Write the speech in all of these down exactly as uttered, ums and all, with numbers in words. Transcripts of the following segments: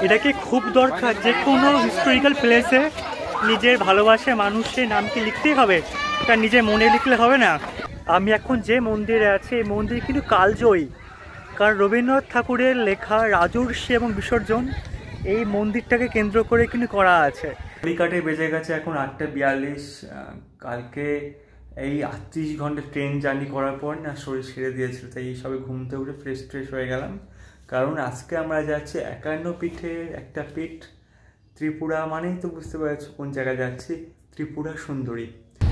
এটা কি খুব দরকার যে কোনো হিস্টোরিক্যাল প্লেসে নিজের ভালোবাসার মানুষের নামকে লিখতেই হবে, তার নিজের মনে লিখলে হবে না। আমি এখন যে মন্দিরে আছি এই মন্দির কিন্তু কালজয়ী, কারণ রবীন্দ্রনাথ ঠাকুরের লেখা রাজর্ষি এবং বিসর্জন এই মন্দিরটাকে কেন্দ্র করে কিন্তু করা আছে। ঘড়িকাটে বেজে গেছে এখন আটটা বিয়াল্লিশ। কালকে এই আটত্রিশ ঘন্টা ট্রেন জার্নি করার পর না শরীর ছেড়ে দিয়েছিল, তাই এই সবে ঘুমতে উঠে ফ্রেশ ফ্রেশ হয়ে গেলাম। কারণ আজকে আমরা যাচ্ছি একান্ন পীঠের একটা পীঠ ত্রিপুরা, মানেই তো বুঝতে পারছো কোন জায়গায় যাচ্ছি, ত্রিপুরা সুন্দরী।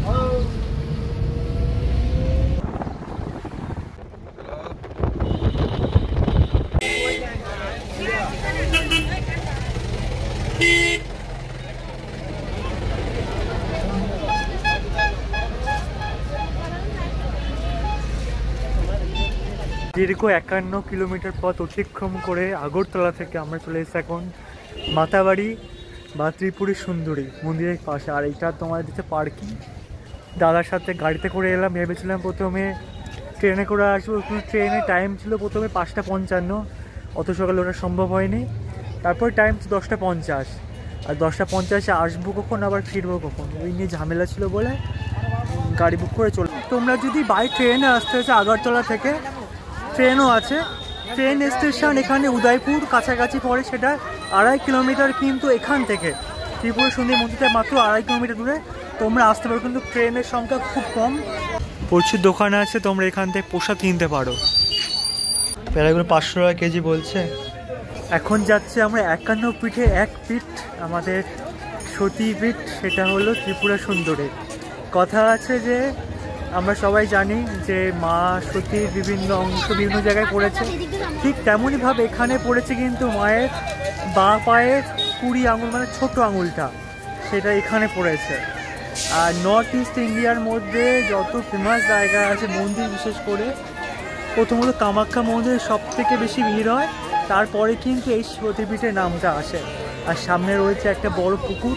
দীর্ঘ একান্ন কিলোমিটার পথ অতিক্রম করে আগরতলা থেকে আমরা চলে এসেছি এখন মাতাবাড়ি বা ত্রিপুরী সুন্দরী মন্দিরের পাশে। আর এইটা তোমার দিচ্ছে পার্কিং। দাদার সাথে গাড়িতে করে এলাম, ভেবেছিলাম প্রথমে ট্রেনে করে আসবো, কিন্তু ট্রেনের টাইম ছিল প্রথমে পাঁচটা পঞ্চান্ন, অত সকালে ওটা সম্ভব হয়নি। তারপর টাইম ছিল দশটা পঞ্চাশ, আর দশটা পঞ্চাশে আসবো কখন আবার ফিরবো কখন, ওই নিয়ে ঝামেলা ছিল বলে গাড়ি বুক করে চলো। তোমরা যদি বাই ট্রেনে আসতে হয়েছে আগরতলা থেকে, ট্রেনও আছে। ট্রেন স্টেশন এখানে উদয়পুর কাছাকাছি পড়ে, সেটা আড়াই কিলোমিটার, কিন্তু এখান থেকে ত্রিপুরা সুন্দরী মন্দিরটা মাত্র আড়াই কিলোমিটার দূরে তোমরা আসতে পারো। কিন্তু ট্রেনের সংখ্যা খুব কম, প্রচুর দোকান আছে, তোমরা এখান থেকে প্রসাদ কিনতে পারো। প্যারাগুলো পাঁচশো টাকা কেজি বলছে। এখন যাচ্ছে আমরা একান্ন পীঠে এক পীঠ, আমাদের সতীপীঠ, সেটা হলো ত্রিপুরা সুন্দরী। কথা আছে যে আমরা সবাই জানি যে মা সতীর বিভিন্ন অংশ বিভিন্ন জায়গায় পড়েছে, ঠিক তেমনইভাবে এখানে পড়েছে কিন্তু মায়ের বাঁ পায়ের কুড়ি আঙুল, মানে ছোট আঙুলটা, সেটা এখানে পড়েছে। আর নর্থ ইস্ট ইন্ডিয়ার মধ্যে যত ফেমাস জায়গা আছে মন্দির, বিশেষ করে প্রথমত কামাখ্যা মন্দির সব থেকে বেশি ভিড় হয়, তারপরে কিন্তু এই সতীপীঠের নামটা আসে। আর সামনে রয়েছে একটা বড় পুকুর।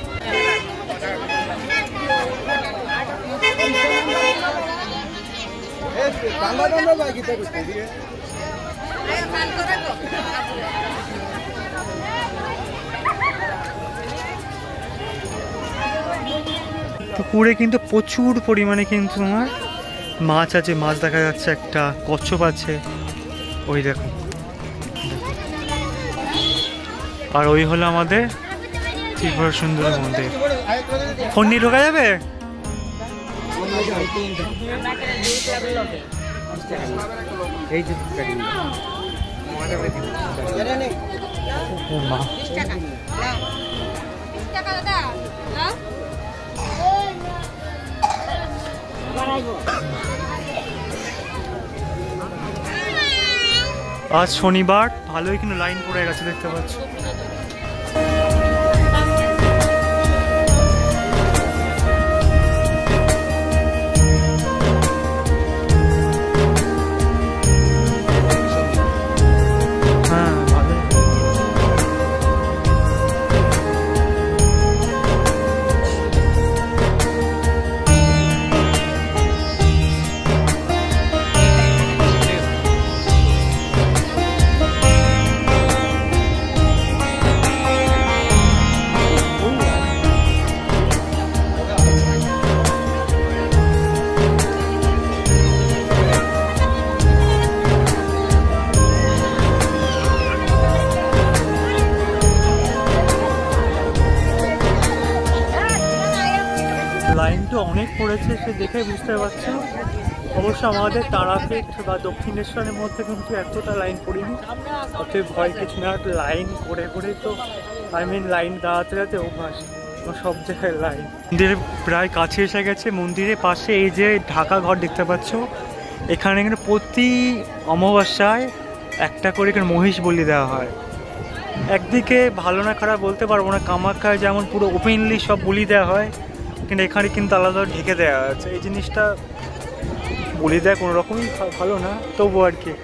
পুকুরে কিন্তু প্রচুর পরিমাণে কিন্তু তোমার মাছ আছে, মাছ দেখা যাচ্ছে, একটা কচ্ছপ আছে, ওই দেখো। আর ওই হলো আমাদের ত্রিপুরা সুন্দরী মন্দির। ফোন নিয়ে ঢোকা যাবে? এই যে আজ শনিবার, ভালোই কিন্তু লাইন পড়ে গেছে দেখতে পাচ্ছ। লাইনটা অনেক পড়েছে, সে দেখে বুঝতে পারছো। অবশ্য আমাদের তারাপীঠ বা দক্ষিণেশ্বরের মধ্যে কিন্তু এতটা লাইন পড়িনি, অতএব ভয় কিছু না। লাইন করে করে তো আই মিন লাইন দাঁড়াতে দাঁড়াতে অভ্যাস, সব জায়গায় লাইন। মন্দিরের প্রায় কাছে এসে গেছে। মন্দিরের পাশে এই যে ঢাকা ঘর দেখতে পাচ্ছ, এখানে কিন্তু প্রতি অমাবস্যায় একটা করে এখানে মহিষ বলি দেওয়া হয়। একদিকে ভালো না খারাপ বলতে পারবো না, কামাখ্যায় যেমন পুরো ওপেনলি সব বলি দেওয়া হয়, কিন্তু এখানে কিন্তু আলাদা ঢেকে দেওয়া আছে। এই জিনিসটা বলি দেয় কোনো রকমই ভালো না, তবু আর কি।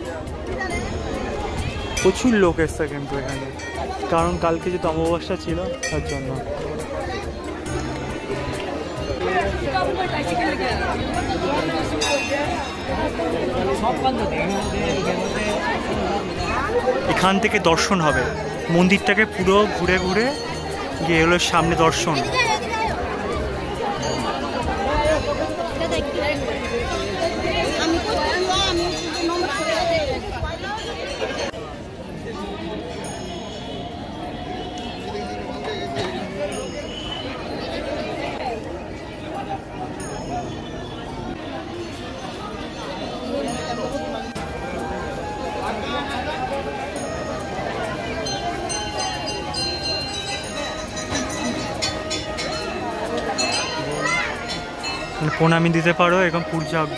প্রচুর লোক এসছে কিন্তু এখানে, কারণ কালকে যেহেতু অমাবস্যা ছিল তার জন্য। এখান থেকে দর্শন হবে, মন্দিরটাকে পুরো ঘুরে ঘুরে গিয়ে হলো সামনে দর্শন। প্রণামী দিতে পারো এবং পূজাজ্ঞ।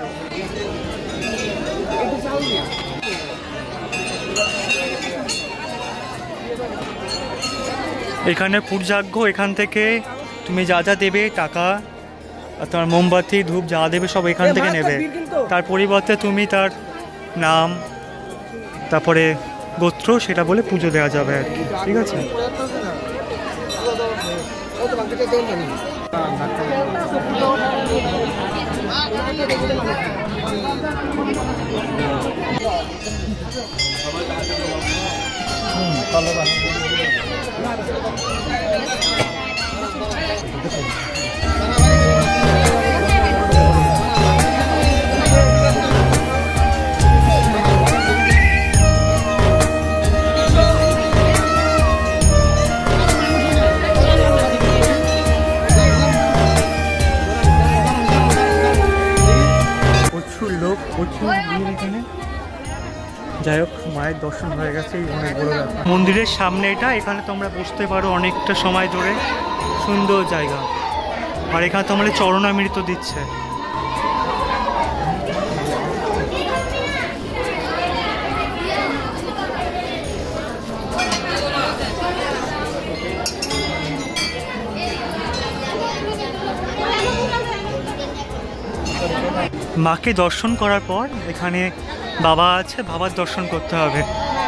এখানে পূজাজ্ঞ, এখান থেকে তুমি যা যা দেবে টাকা আর তোমার মোমবাতি ধূপ যা দেবে সব এখান থেকে নেবে। তার পরিবর্তে তুমি তার নাম তারপরে গোত্র সেটা বলে পুজো দেওয়া যাবে আর কি, ঠিক আছে? যাই হোক, মায়ের দর্শন হয়ে গেছে, অনেক বড় ব্যাপার। মন্দিরের সামনে এটা, এখানে তোমরা বসতে পারো অনেকটা সময় ধরে, সুন্দর জায়গা। আর এখানে তোমরা চরণামৃত দিচ্ছে। মাকে দর্শন করার পর এখানে বাবা আছে, বাবার দর্শন করতে হবে।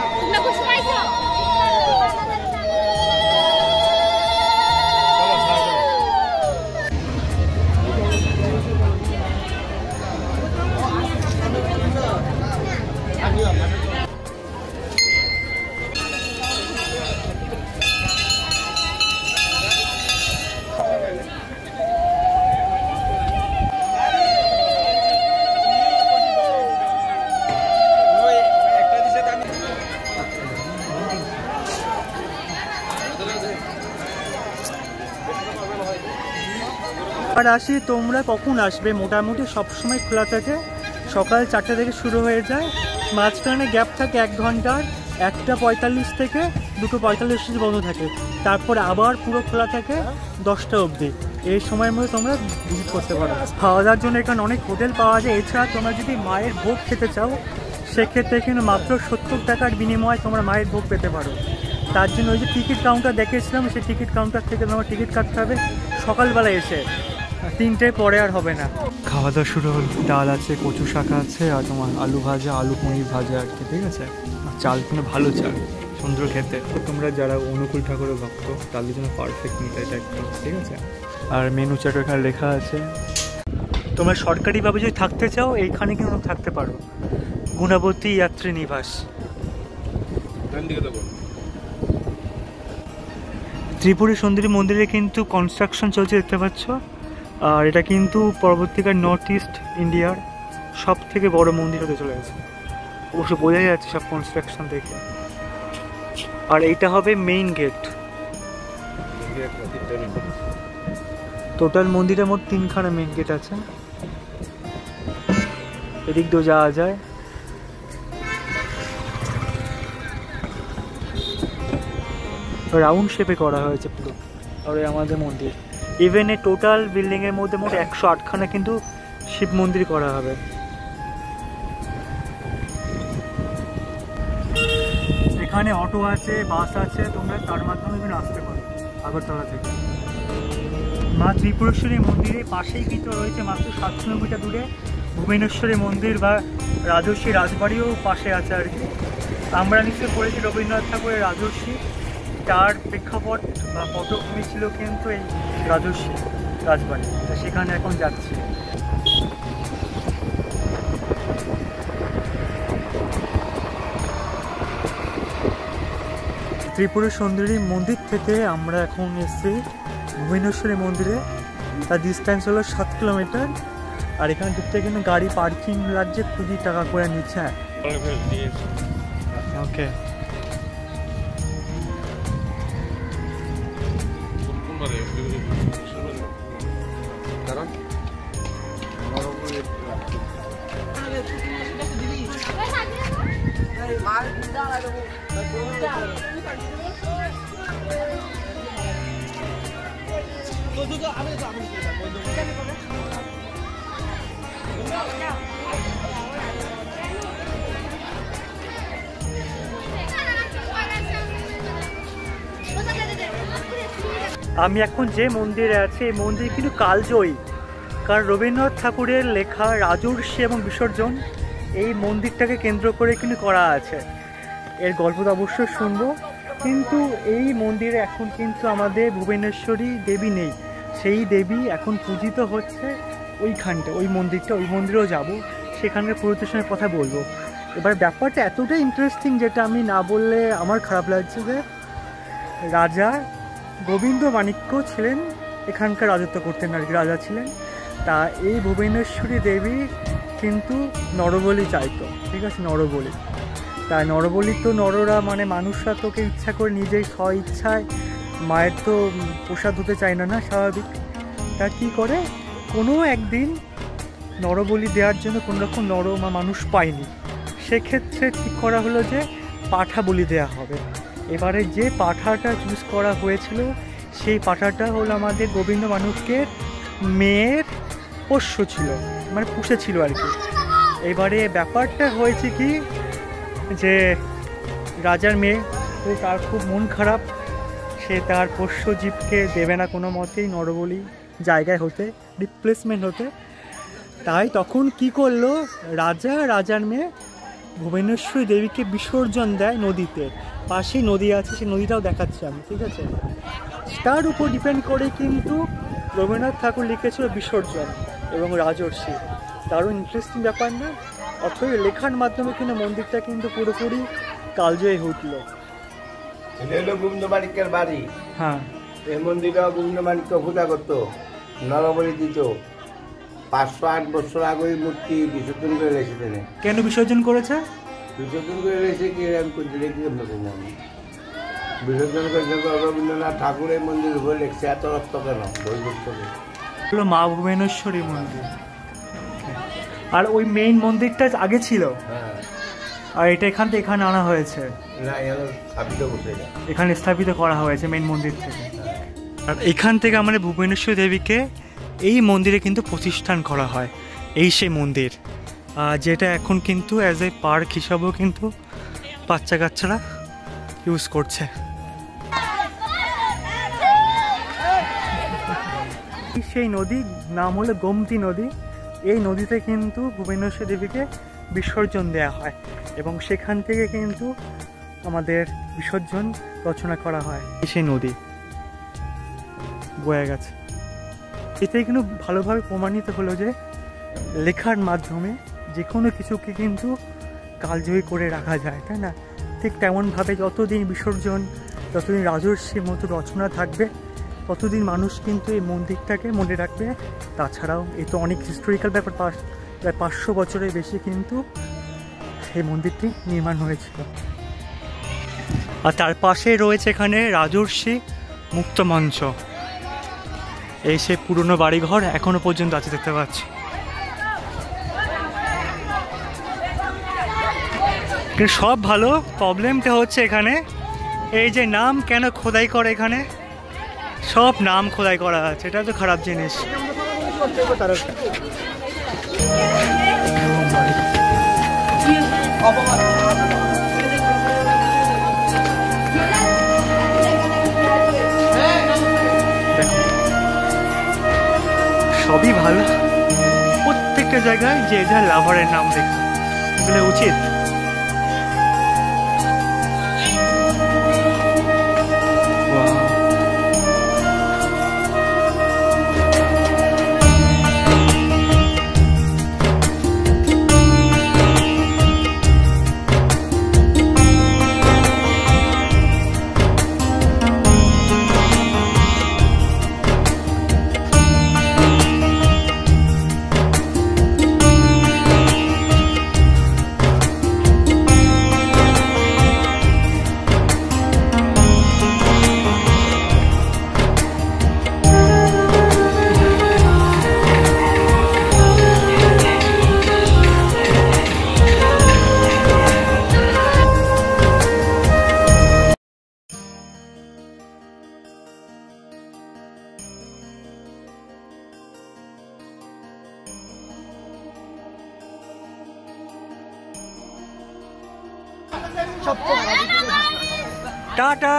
আর আসি, তোমরা কখন আসবে? মোটামুটি সবসময় খোলা থাকে, সকাল চারটে থেকে শুরু হয়ে যায়, মাঝখানে গ্যাপ থাকে এক ঘন্টার, একটা পঁয়তাল্লিশ থেকে দুটো পঁয়তাল্লিশ বন্ধ থাকে, তারপরে আবার পুরো খোলা থাকে দশটা অবধি। এই সময়ের মধ্যে তোমরা ভিজিট করতে পারো। খাওয়া দাওয়ার জন্য এখানে অনেক হোটেল পাওয়া যায়। এছাড়া তোমরা যদি মায়ের ভোগ খেতে চাও সেক্ষেত্রে কিন্তু মাত্র সত্তর টাকার বিনিময়ে তোমরা মায়ের ভোগ পেতে পারো। তার জন্য ওই যে টিকিট কাউন্টার দেখেছিলাম, সেই টিকিট কাউন্টার থেকে তোমার টিকিট কাটতে হবে সকালবেলা এসে, তিনটে পরে আর হবে না। খাওয়া দাওয়া শুরু হল, ডাল আছে, কচু শাক আছে, আর তোমার আলু ভাজা, আলু পনির ভাজা আর কি, ঠিক আছে? আর চাল কিন্তু ভালো চাল, সুন্দর খেতে। তোমরা যারা অনুকূল ঠাকুরের ভক্ত তাদের জন্য পারফেক্ট মিঠাই এটা একটা, ঠিক আছে? আর মেনু চার্ট এখানে লেখা আছে। তোমরা সরকারিভাবে যদি থাকতে চাও এইখানে কিন্তু থাকতে পারো, গুণাবতী যাত্রী নিবাস। ত্রিপুরী সুন্দরী মন্দিরে কিন্তু কনস্ট্রাকশন চলছে, দেখতে পাচ্ছ। আর এটা কিন্তু পরবর্তীকার নর্থ ইস্ট ইন্ডিয়ার সব থেকে বড় মন্দির হতে চলে গেছে, অবশ্য বোঝা যাচ্ছে সব কনস্ট্রাকশন দেখে। আর এইটা হবে মেইন গেট। টোটাল মন্দিরের মোট তিনখানা মেইন গেট আছে, এদিক দিয়েও যাওয়া যায়। রাউন্ড শেপে করা হয়েছে পুরো আর আমাদের মন্দির। ইভেন এই টোটাল বিল্ডিংয়ের মধ্যে মোট একশো আটখানা কিন্তু শিব মন্দির করা হবে। এখানে অটো আছে, বাস আছে, তোমরা তার মাধ্যমে তুমি আসতে পারো আগরতলা থেকে। মা ত্রিপুরেশ্বরী মন্দিরের পাশেই কিন্তু রয়েছে মাত্র সাত কিলোমিটার দূরে ভুবনেশ্বরী মন্দির বা রাজর্ষি রাজবাড়িও পাশে আছে আর কি। আমরা নিশ্চয় পড়েছি রবীন্দ্রনাথ ঠাকুরের রাজর্ষি, তার প্রেক্ষাপট বা পটভূমি ছিল কিন্তু এই রাজর্ষি রাজবাড়ি, তো সেখানে এখন যাচ্ছি। ত্রিপুরা সুন্দরী মন্দির থেকে আমরা এখন এসেছি ভুবনেশ্বরী মন্দিরে। তার ডিস্টেন্স হলো সাত কিলোমিটার। আর এখানে ঢুকতে কিন্তু গাড়ি পার্কিং লাগছে কুড়ি টাকা করে নিচ্ছে। ওকে, আমি এখন যে মন্দিরে আছি এই মন্দির কিন্তু কালজয়ী, কারণ রবীন্দ্রনাথ ঠাকুরের লেখা রাজর্ষি এবং বিসর্জন এই মন্দিরটাকে কেন্দ্র করে কিন্তু করা আছে। এর গল্পটা অবশ্যই শুনবো, কিন্তু এই মন্দিরে এখন কিন্তু আমাদের ভুবনেশ্বরী দেবী নেই। সেই দেবী এখন পূজিত হচ্ছে ওইখানটা, ওই মন্দিরটা, ওই মন্দিরেও যাব, সেখানকার পরিদর্শনের কথা বলবো। এবার ব্যাপারটা এতটাই ইন্টারেস্টিং যেটা আমি না বললে আমার খারাপ লাগছে, যে রাজা গোবিন্দ মাণিক্য ছিলেন, এখানকার রাজত্ব করতেন আর কি, রাজা ছিলেন। তা এই ভুবনেশ্বরী দেবী কিন্তু নরবলি চাইতো, ঠিক আছে, নরবলি। তাই নরবলি তো নররা মানে মানুষরা তোকে ইচ্ছা করে নিজেই স্ব ইচ্ছায় মায়ের তো প্রসাদ হতে চায় না, না স্বাভাবিক। তা কী করে, কোনো একদিন নরবলি দেওয়ার জন্য কোনো রকম নর বা মানুষ পায়নি, সেক্ষেত্রে ঠিক করা হলো যে পাঠা বলি দেওয়া হবে। এবারে যে পাঠাটা চুজ করা হয়েছিল সেই পাঠাটা হলো আমাদের গোবিন্দ মাণিক্যের মেয়ের পোষ্য ছিল, মানে পুষেছিল আর কি। এবারে ব্যাপারটা হয়েছে কি, যে রাজার মেয়ে, তো তার খুব মন খারাপ, সে তার পোষ্য জীবকে দেবে না কোনো মতেই নরবলি জায়গায় হতে, রিপ্লেসমেন্ট হতে। তাই তখন কি করলো, রাজা রাজার মেয়ে ভুবনেশ্বরী দেবীকে বিসর্জন দেয় নদীতে। পাশেই নদী আছে, সেই নদীটাও দেখাচ্ছি আমি, ঠিক আছে। তার উপর ডিপেন্ড করে কিন্তু রবীন্দ্রনাথ ঠাকুর লিখেছিল বিসর্জন এবং রাজর্ষি। দারুণ ইন্টারেস্টিং ব্যাপার না? অথবা লেখার মাধ্যমে কিন্তু মন্দিরটা কিন্তু পুরোপুরি কালজয়ী উঠল। গোবিন্দ মাণিক্যের বাড়ি, হ্যাঁ, এই মন্দিরটা গোবিন্দ মাণিক্য পূজা করতো, নরবলি দিত। পাঁচশো আট বছর আগে মূর্তি বিসর্জন করে রেখেছেন। কেন বিসর্জন করেছে? বিসর্জন করে রেখেছে কি আমি করতে দেখি আমি বিসর্জন করেছে রবীন্দ্রনাথ ঠাকুর এই মন্দির উপরে লেখছে। এত রক্ত কেন বই হলো মা ভুবনেশ্বরী মন্দির। আর ওই মেইন মন্দিরটা আগে ছিল, হ্যাঁ, আর এটা এখান থেকে এখানে আনা হয়েছে, না স্থাপিত বসে এখানে স্থাপিত করা হয়েছে মেইন মন্দির থেকে। আর এখান থেকে আমাদের ভুবনেশ্বরী দেবীকে এই মন্দিরে কিন্তু প্রতিষ্ঠান করা হয়। এই সেই মন্দির যেটা এখন কিন্তু অ্যাজ এ পার্ক হিসাবেও কিন্তু বাচ্চা কাচ্চারা ইউজ করছে। সেই নদী নাম হলো গোমতী নদী। এই নদীতে কিন্তু ভুবনেশ্বরী দেবীকে বিসর্জন দেওয়া হয় এবং সেখান থেকে কিন্তু আমাদের বিসর্জন রচনা করা হয়। সেই নদী বয়ে গেছে। এতে কিন্তু ভালোভাবে প্রমাণিত হলো যে লেখার মাধ্যমে যে কোনো কিছুকে কিন্তু কালজয়ী করে রাখা যায়, তাই না? ঠিক তেমনভাবে যতদিন বিসর্জন, যতদিন রাজর্ষির মতো রচনা থাকবে, ততদিন মানুষ কিন্তু এই মন্দিরটাকে মনে রাখবে। তাছাড়াও এই তো অনেক হিস্টোরিক্যাল ব্যাপার, প্রায় পাঁচশো বছরের বেশি কিন্তু এই মন্দিরটি নির্মাণ হয়েছিল। আর তার পাশে রয়েছে এখানে রাজর্ষি মুক্ত মঞ্চ। এই সে পুরনো বাড়িঘর এখনো পর্যন্ত আছে, দেখতে পাচ্ছি। সব ভালো, প্রবলেমটা হচ্ছে এখানে এই যে নাম কেন খোদাই করে, এখানে সব নাম খোদাই করা আছে, এটা তো খারাপ জিনিস। সবই ভালো, প্রত্যেকটা জায়গায় যে যার লাভারের নাম দেখা এগুলো উচিত। টাটা।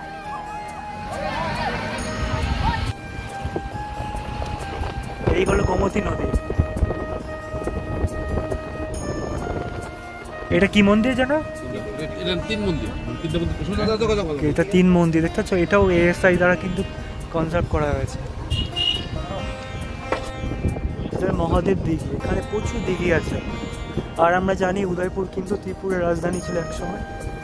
এই হলো গোমতী নদী। এটা কি মন্দির জানো? এটা তিন মন্দির দেখতে পাচ্ছ, এটাও এএসআই দ্বারা কিন্তু কনজার্ভ করা হয়েছে। মহাদেব দিঘি, এখানে প্রচুর দিঘি আছে। আর আমরা জানি উদয়পুর কিন্তু ত্রিপুরার রাজধানী ছিল একসময়।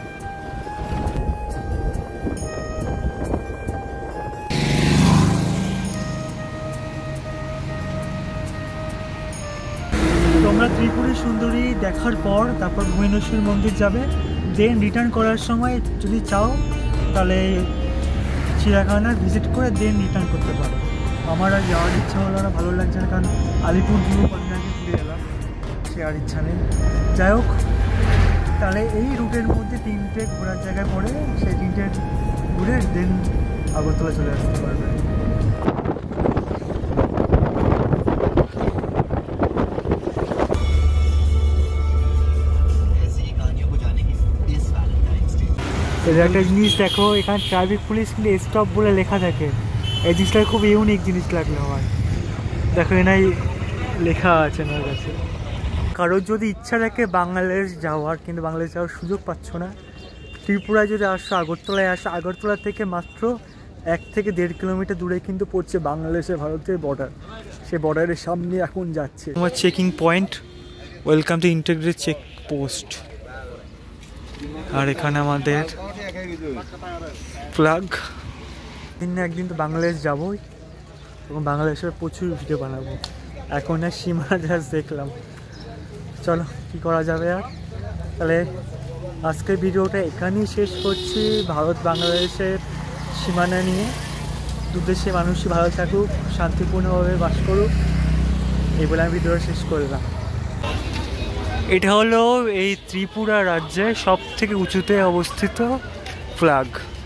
তোমরা ত্রিপুরী সুন্দরী দেখার পর তারপর ভুবনেশ্বর মন্দির যাবে, দেন রিটার্ন করার সময় যদি চাও তাহলে চিড়িয়াখানা ভিজিট করে দেন রিটার্ন করতে পারো। আমার আর যাওয়ার ইচ্ছা হলো না, ভালো লাগছে না, কারণ আলিপুর জুড়ে কদিন আগে ঘুরে এলাম, সে আর ইচ্ছা নেই। যাই হোক, তাহলে এই রুটের মধ্যে তিনটে ঘোরার জায়গায় পড়ে, সেই তিনটে ঘুরে দেন আগরতলা চলে আসতে পারবে। এদের একটা জিনিস দেখো, এখানে ট্রাফিক পুলিশ কিন্তু স্টপ বলে লেখা থাকে। এই জিনিসটা খুব ইউনিক জিনিস লাগলো আমার। দেখো এনাই লেখা আছে আমার কাছে। কারোর যদি ইচ্ছা থাকে বাংলাদেশ যাওয়ার, কিন্তু বাংলাদেশ যাওয়ার সুযোগ পাচ্ছ না, ত্রিপুরায় যদি আসো, আগরতলায় আসো, আগরতলা থেকে মাত্র এক থেকে দেড় কিলোমিটার দূরে কিন্তু পড়ছে বাংলাদেশের ভারতের বর্ডার। সেই বর্ডারের সামনে এখন যাচ্ছে তোমার checking point. Welcome to integrated check post. আর এখানে আমাদের ফ্ল্যাগ। দিন না একদিন তো বাংলাদেশ যাবোই, এবং বাংলাদেশের প্রচুর ভিডিও বানাবো। এখন আর সীমানা জাস্ট দেখলাম, চলো কি করা যাবে আর। তাহলে আজকের ভিডিওটা এখানেই শেষ করছি। ভারত বাংলাদেশের সীমানা নিয়ে। দু দেশের মানুষই ভালো থাকুক, শান্তিপূর্ণভাবে বাস করুক, এই বলে আমি ভিডিওটা শেষ করলাম। এটা হলো এই ত্রিপুরা রাজ্যে সব থেকে উঁচুতে অবস্থিত ফ্ল্যাগ।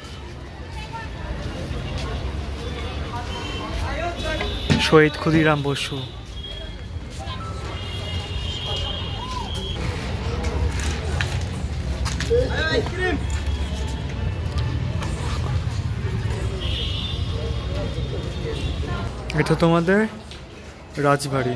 শহীদ ক্ষুদিরাম বসু। এটা তোমাদের রাজবাড়ি।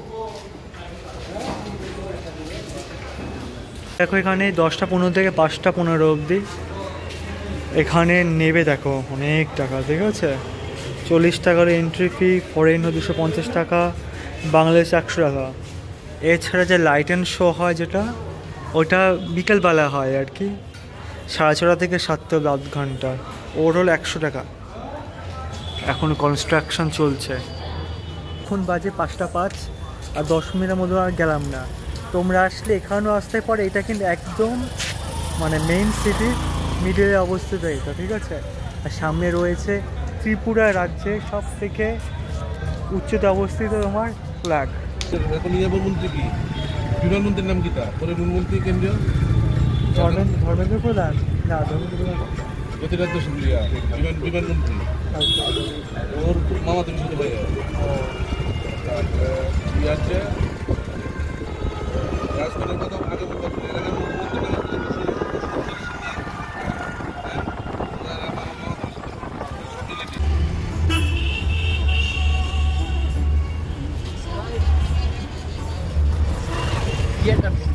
দেখো এখানে দশটা পনেরো থেকে পাঁচটা পনেরো অবধি এখানে নেবে। দেখো অনেক টাকা, ঠিক আছে? চল্লিশ টাকার এন্ট্রি ফি, ফরেন দুশো পঞ্চাশ টাকা, বাংলাদেশ একশো টাকা। এছাড়া যে লাইট অ্যান্ড শো হয় যেটা, ওটা বিকেলবেলা হয় আর কি, সাড়ে ছটা থেকে সাতটা আধ ঘন্টা, ওর হলো একশো টাকা। এখন কনস্ট্রাকশন চলছে। এখন বাজে পাঁচটা পাঁচ, আর দশ মিনিটের মধ্যে আর গেলাম না। তোমরা আসলে এখানেও আসতে পারে। এটা কিন্তু একদম মানে মেইন সিটির মিডিলে অবস্থিত এটা, ঠিক আছে? আর সামনে রয়েছে ত্রিপুরা রাজ্যে সব থেকে উচ্চতে অবস্থিত তোমার ফ্ল্যাগ। এখন মন্ত্রী কি বিমানমন্ত্রীর নাম কি? তা পরে মন্ত্রী কেন্দ্রীয় ধর্মেন্দ্র প্রধান না, ধর্মেন্দ্র প্রধান জ্যোতিরাজ্য সিন্ধিয়া বিমান বিমানমন্ত্রী। ওর মামা তুমি শুধু ভাই আছে রাজস্থানের কথা আগে Yeah,